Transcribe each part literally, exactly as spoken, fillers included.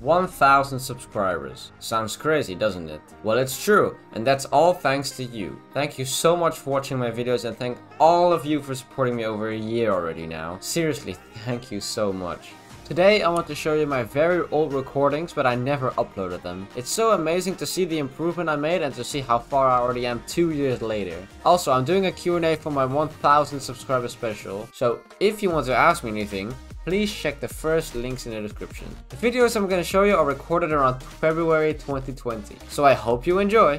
one thousand subscribers. Sounds crazy, doesn't it? Well, it's true, and that's all thanks to you. Thank you so much for watching my videos, and thank all of you for supporting me over a year already now. Seriously, thank you so much. Today I want to show you my very old recordings, but I never uploaded them. It's so amazing to see the improvement I made and to see how far I already am two years later. Also, I'm doing a Q and A for my one thousand subscriber special, so if you want to ask me anything, please check the first links in the description. The videos I'm going to show you are recorded around February twenty twenty, so I hope you enjoy!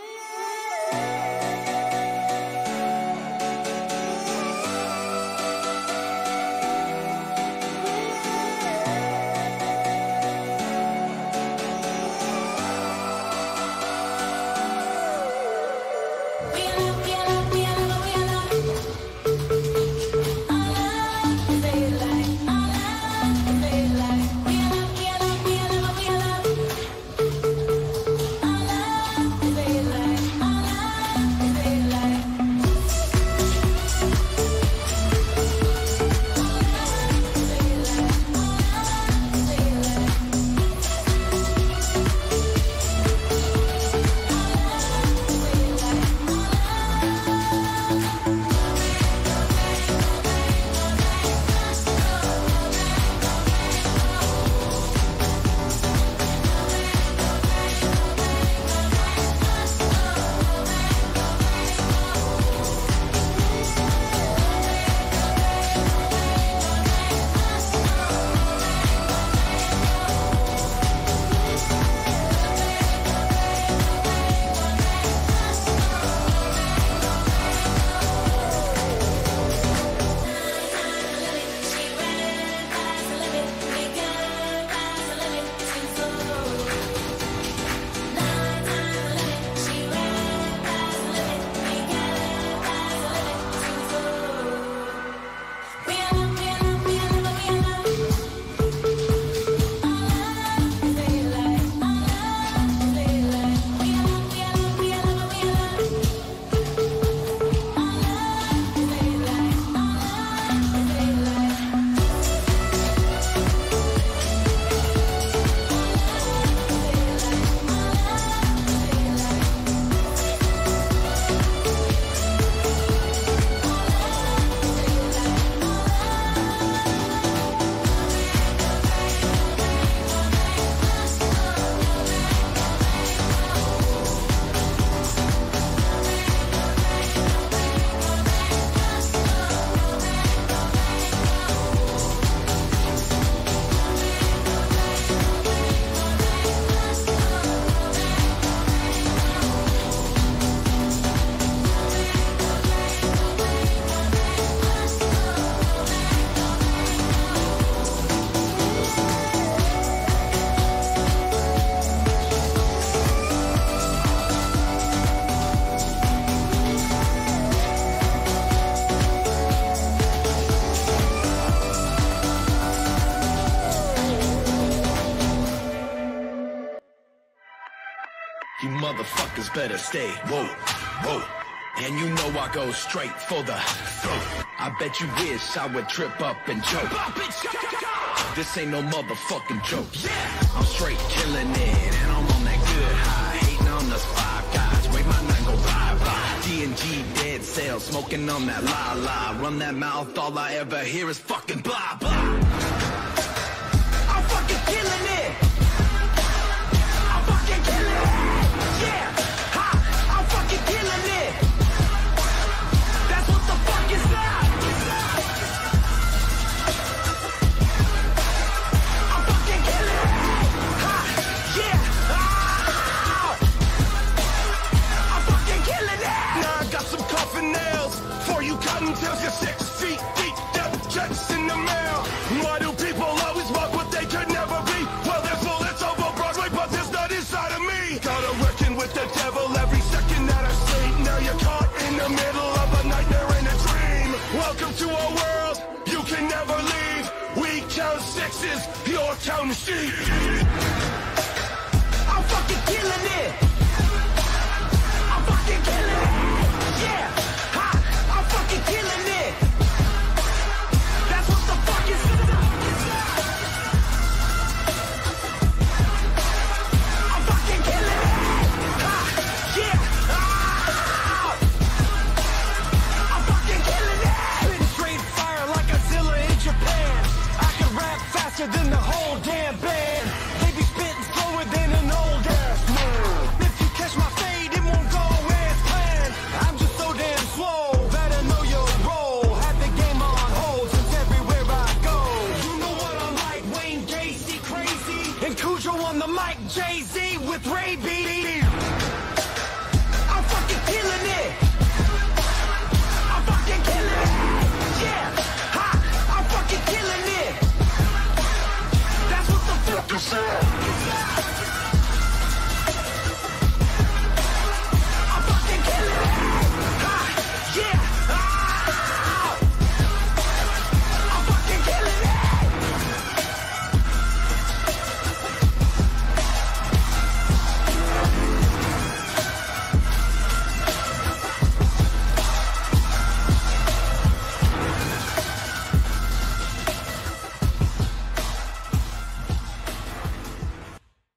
You motherfuckers better stay whoa, whoa. And you know I go straight for the throat. I bet you wish I would trip up and choke. This ain't no motherfucking joke. I'm straight killing it, and I'm on that good high. Hating on us five guys, wait my nine go bye bye. D and G dead sales, smoking on that la la. Run that mouth, all I ever hear is fucking blah blah. I'm fucking killing it. I'm fucking killing it. Yeah, ha, I'm fucking killing it. That's what the fuck is that? I'm fucking killing it. Ha, yeah, ah, I'm fucking killing it. Now I got some coffin nails for you cottontails. You're six feet deep, death checks in the mail. Why do people always want what they could never be? Well, there's bullets over Broadway, but there's none inside of me. Gotta reckon with the devil every second that I sleep. Now you're caught in the middle of a nightmare and a dream. Welcome to a world you can never leave. We count sixes, you're counting sheep. I'm fucking killing it. I'm fucking killing it. Yeah, ha, I'm fucking killing it. That's what the fuck is. fucking Cujo on the mic, Jay-Z with Ray B. I'm fucking killing it. I'm fucking killing it. Yeah, ha, I'm fucking killing it. That's what the fuck you said. I'm fucking killing it. Ha, yeah, ah, I'm fucking killing it.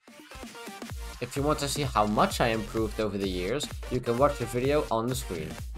If you want to see how much I improved over the years, you can watch the video on the screen.